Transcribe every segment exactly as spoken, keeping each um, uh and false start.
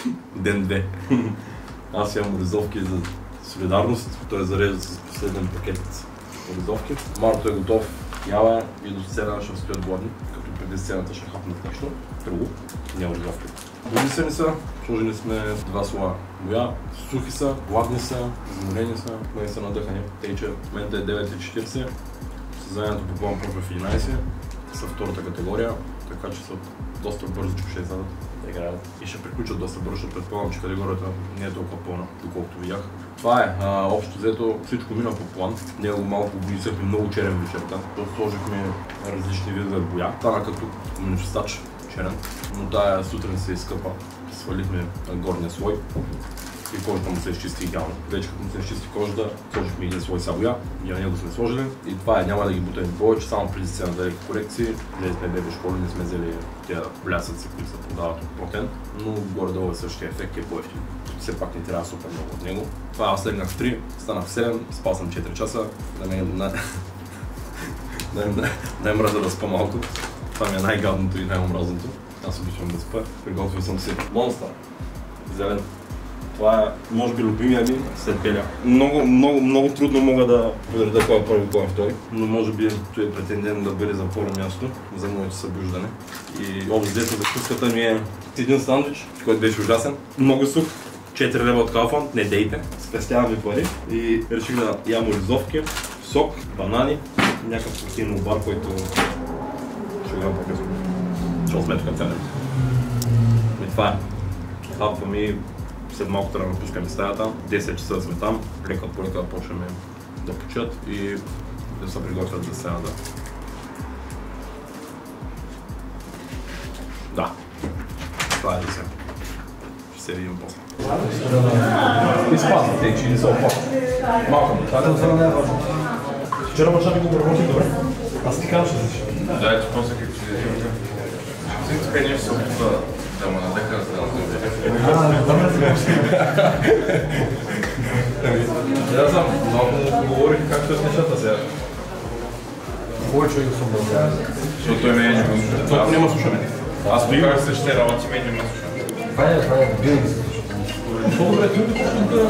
ден-две. Аз имам оризовки за солидарност, той зарежда с последен пакет оризовки. Марто е готов, яла и до сцена ще стоят гладни, като преди сцената ще хапнат нещо друго, не оризовки. Болисани са, сложени сме два слоя боя, сухи са, гладни са, заморени са, не са надъхани. Тъй, че в момента е девет и четирийсет, състезанието по план почва в единайсет, са втората категория, така че са доста бързо, че ще изядат да играят и ще приключат доста бързо, защото предполагам, че категорията не е толкова пълна, доколкото видях. Това е, а, общо взето всичко мина по план. Него малко обмислихме много черен вечерта, сложихме различни видове боя. Стана като манифестач черен, но тая сутрин се изкъпа. Свалихме горния слой и кожата му се изчисти идеално. Вече като му се изчисти кожата, сложихме един слой са боя и на него сме сложили. И това е, няма да ги бутаме повече, само преди сцена да корекции. Ние сме бебе школи, не сме взели тези плясъци, които се продават от Протен, но горе-долу е същия ефект, е по-ефтин. Все пак не трябва супер много от него. Това аз легнах в три, станах в седем, спал съм четири часа. Да ме най-мраза да спа малко. Това ми е най-гадното и най-омразното. Аз обичам да спа. Приготвил съм си Монстър. Зелен. Това е, може би, любимия ми след беля. Много, много, много трудно мога да подреда кой е първи, кой е втори. Но може би той е претендент да бъде за първо място за моето събуждане. И общо взето закуската ми е един сандвич, който беше ужасен. Много сух. четири лева от Kaufland, не дейте. Спестявам ми пари и реших да ям оризовки, сок, банани, някакъв протеинов бар, който ще гледам по-късно. Защото сме тук ценен. И това е. Хапвам и след малко трябва да напускаме стаята. десет часа сме там, лека по лека да почваме да почат и да се приготвят за сцената. Да. Това е за сега. Ще се видим после. Изпазвате, че не са опасни. Малко, това не е важно. Вчера мъжа ми го обработих добре. Аз ти казвам, ще защита. Да, че после как ще защита. Всичко нещо се опитва да му надъха, за да му надъха. А, добре сега ще. Да, знам, малко му говорих както е с нещата сега. Кой човек съм да. Защото той ме не ме слуша. Това няма слушане. Аз му казах същите работи, ме не ме слуша. Това е, това е, винаги се слуша. По-добре, той да...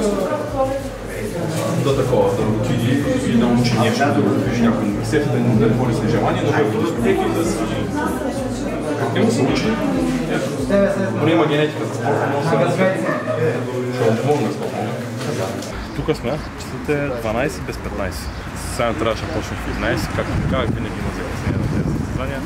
да такова, да отиди и да учи нещо, да виж някой университет, да не ходи с нежелание, но да ходи с пътеки и да си... Как не му се учи? Но няма генетика за спорта, но сега ще му помогна с това. Тук сме, часът е дванайсет без петнайсет. Сега трябваше да почне в единайсет, както ви казах, винаги има закъснение на тези състезания.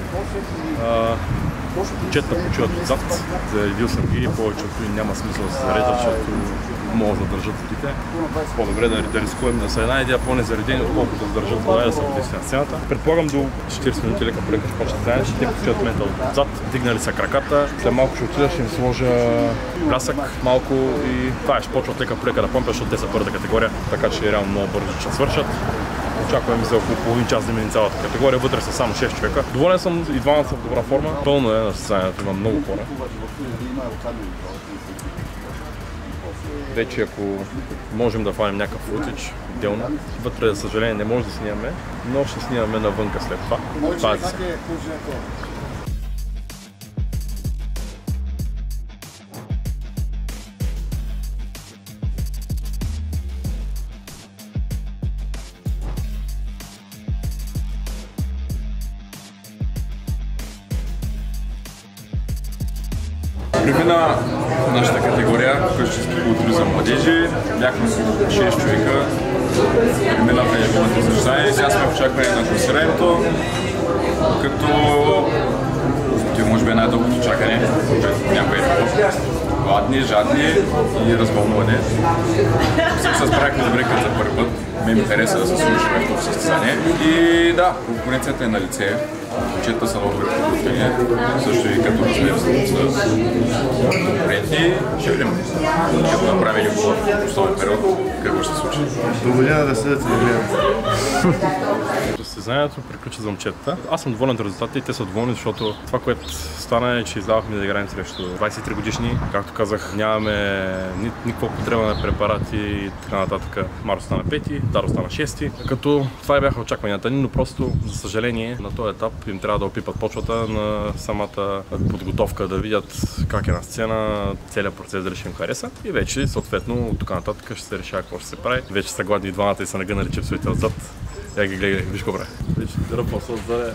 Четта почиват отзад, заредил съм ги, повечето и няма смисъл да се зареждат, защото могат да държат водите. По-добре да, да рискуем да са една идея по-незаредени, отколкото да държат вода и да са водисти на сцената. Предполагам до четирийсет минути лека по лека ще почне стане, ще те почиват в момента отзад, дигнали са краката. След малко ще отида, ще им сложа плясък малко и това ще почват лека по лека да помпят, защото те са първата категория, така че реално много бързо ще свършат. Очакваме за около половин час да мине цялата категория, вътре са само шест човека. Доволен съм и двамата са в добра форма. Пълно е на състезанието, има много хора. Вече ако можем да фанем някакъв футич, отделно. Вътре, за съжаление, не може да снимаме, но ще снимаме навънка след това. Това е за сега. Премина нашата категория, къщински културизъм младежи, бяхме шест човека, преминахме някакво състезание, сега сме в очакване на класирането, като това може би е най-дългото чакане, което някой е такова. Гладни, жадни и развълнуване. Всички се справихме добре като за първи път, ме ми хареса да се слушаме в това състезание. И да, конкуренцията е на лице. Момчета са много добре подготвени, също и като размер са конкурентни. Ще видим, като направим един по-основен период, какво ще се случи. До година да следят и да гледат. Като се състезанието приключи за момчетата. Аз съм доволен от резултатите и те са доволни, защото това, което стана е, че издавахме да играем срещу двадесет и три годишни. Както казах, нямаме ни, никаква употреба на препарати и така нататък. Маро стана пети, Даро стана шести. Като това и бяха очакванията ни, но просто, за съжаление, на този етап им трябва да опипат почвата на самата подготовка, да видят как е на сцена, целият процес, дали ще им хареса. И вече, съответно, от тук нататък ще се решава какво ще се прави. Вече са гладни и двамата и са нагънали чипсовете отзад. Я ги гледай, виж какво прави. Вече ръпоса отзад.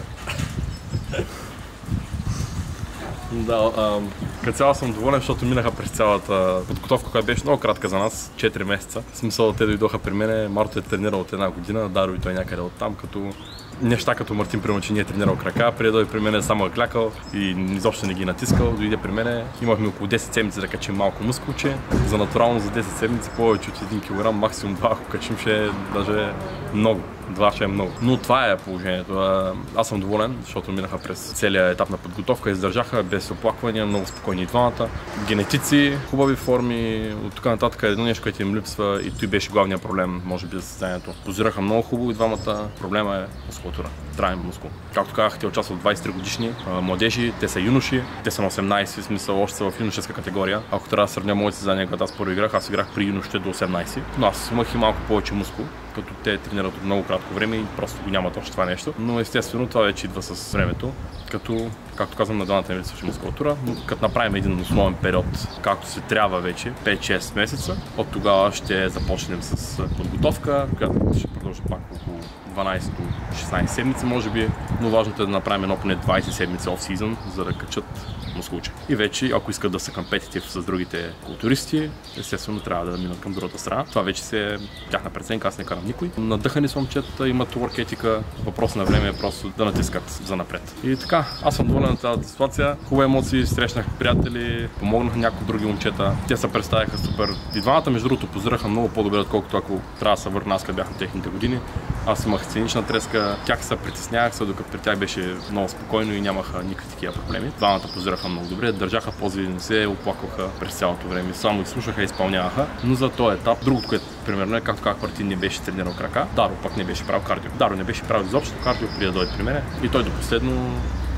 Да, а, като цяло съм доволен, защото минаха през цялата подготовка, която беше много кратка за нас, четири месеца. В смисъл, те дойдоха при мене, Марто е тренирал от една година, Даро и той някъде от там, като неща като Мартин, примерно, че не е тренирал крака, преди да дойде при мен само е клякал и изобщо не ги натискал, дойде при мене. Имахме около десет седмици да качим малко мускулче. За натурално за десет седмици повече от един килограм, максимум два, ако качим ще е даже много. Два ще е много. Но това е положението. Аз съм доволен, защото минаха през целия етап на подготовка, издържаха без оплаквания, много спокойни и двамата. Генетици, хубави форми, от тук нататък е едно нещо, което им липсва и той беше главният проблем, може би, за състезанието. Позираха много хубаво и двамата. Проблема е мускулатура. Траен мускул. Както казах, те участват двадесет и три годишни младежи, те са юноши, те са на осемнадесет, в смисъл още са в юношеска категория. Ако трябва да сравня моите състезания, когато аз първо играх, аз играх при юношите до осемнадесет, но аз имах и малко повече мускул, като те тренират от много кратко време и просто го нямат още това нещо. Но естествено това вече идва с времето, като, както казвам, на двамата не липсваше мускулатура, но като направим един основен период, както се трябва вече, пет-шест месеца, от тогава ще започнем с подготовка, която ще продължи пак около дванадесет до шестнадесет седмици, може би, но важното е да направим едно поне двадесет седмици оф-сизън, за да качат мускулче. И вече, ако искат да са компетитив с другите културисти, естествено трябва да минат към другата страна. Това вече се е тяхна преценка, аз не карам никой. Надъхани са момчета, имат work етика, въпрос на време е просто да натискат за напред. И така, аз съм доволен на тази ситуация. Хубави емоции, срещнах приятели, помогнах някои други момчета. Те се представяха супер. И двамата, между другото, позираха много по-добре, отколкото ако трябва да се върна аз, като бях на техните години. Аз имах сценична треска, тях се притеснявах се, докато при тях беше много спокойно и нямаха никакви такива проблеми. Двамата позираха много добре, държаха пози, не се оплакваха през цялото време, само ги слушаха и изпълняваха. Но за този етап, другото, което примерно е, както казах, Мартин не беше тренирал крака, Даро пък не беше правил кардио. Даро не беше правил изобщо кардио преди да дойде при мене и той до последно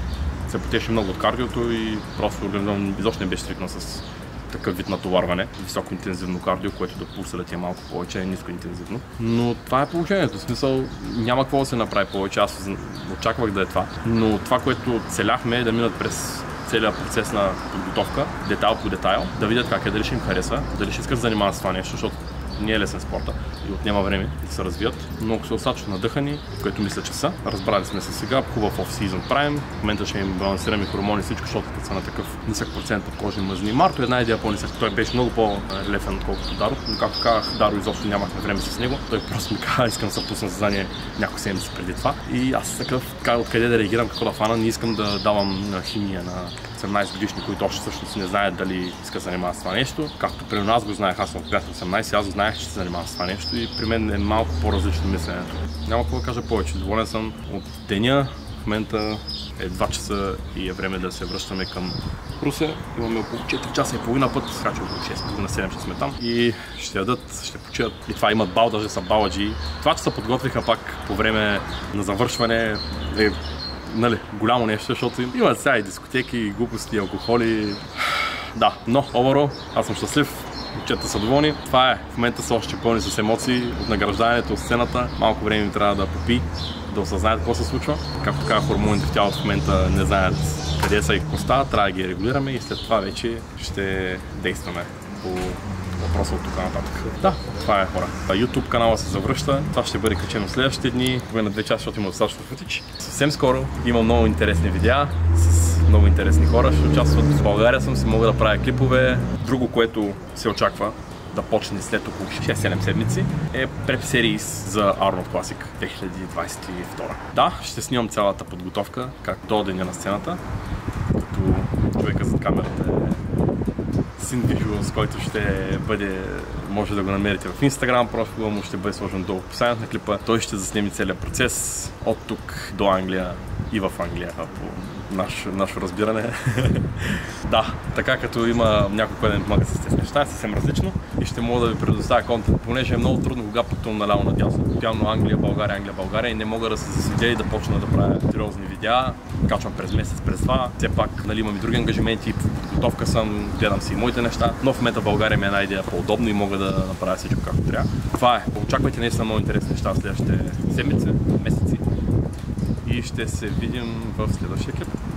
се потеше много от кардиото и просто изобщо не беше свикнал с такъв вид натоварване, високо интензивно кардио, което да пулса да ти е малко повече, ниско интензивно. Но това е положението, в смисъл няма какво да се направи повече, аз очаквах да е това. Но това, което целяхме е да минат през целият процес на подготовка, детайл по детайл, да видят как е, дали ще им харесва, дали ще искат да занимават с това нещо, защото не е лесен спорта и отнема време да се развият, но ако са достатъчно надъхани, което мисля, че са, разбрали сме се сега, хубав оф-сизън правим, в момента ще им балансираме хормони всичко, защото са на такъв нисък процент под кожни мъзни. Марто е една идея по-нисък, той беше много по-лефен, отколкото Даро, но както казах, Даро изобщо нямахме време с него, той просто ми каза, искам да се пусна съзнание няколко седмици преди това и аз такъв, откъде да реагирам, какво да фана, не искам да давам на химия на осемнадесет годишни, които още всъщност не знаят дали искат да занимават с това нещо. Както при нас го знаех, аз съм от осемнадесет, аз го знаех, че се занимавам с това нещо и при мен е малко по-различно мисленето. Няма какво да кажа повече. Доволен съм от деня. В момента е два часа и е време да се връщаме към Русе. Имаме около четири часа и половина път, така че около шест на седем ще сме там и ще ядат, ще почият. И това имат бал, даже са баладжи. Това, че се подготвиха пак по време на завършване е, нали, голямо нещо, защото имат сега и дискотеки, и глупости, и алкохоли. Да, но overall, аз съм щастлив. Момчета са доволни. Това е. В момента са още пълни с емоции от награждането, от сцената. Малко време им трябва да попи, да осъзнаят какво се случва. Както така, хормоните в тялото в момента не знаят къде са и какво става. Трябва да ги регулираме и след това вече ще действаме по въпроса от тук нататък. Да, това е, хора. YouTube канала се завръща. Това ще бъде качено следващите дни. Поне на две часа, защото има достатъчно футич. Съвсем скоро има много интересни видеа с много интересни хора. Ще участват в България съм, си мога да правя клипове. Друго, което се очаква да почне след около шест-седем седмици е преп серии за Arnold Classic две хиляди двадесет и втора. Да, ще снимам цялата подготовка, как до деня на сцената, като човека зад камерата е Син Visuals, който ще бъде, може да го намерите в Instagram, профила му ще бъде сложен долу в описанието на клипа. Той ще заснеми целият процес от тук до Англия и в Англия, по наш, наше разбиране. Да, така като има някой, който помага с тези неща, е съвсем различно и ще мога да ви предоставя контент, понеже е много трудно, кога пътувам наляво надясно. Пявам Англия, България, Англия, България и не мога да се засидя и да почна да правя сериозни видеа. Качвам през месец, през два. Все пак, нали, имам и други ангажименти, в подготовка съм, гледам си и моите неща, но в момента България ми е една идея по-удобно и мога да направя всичко както трябва. Това е. Очаквайте наистина много интересни неща в следващите седмици, месеци и ще се видим в следващия клип.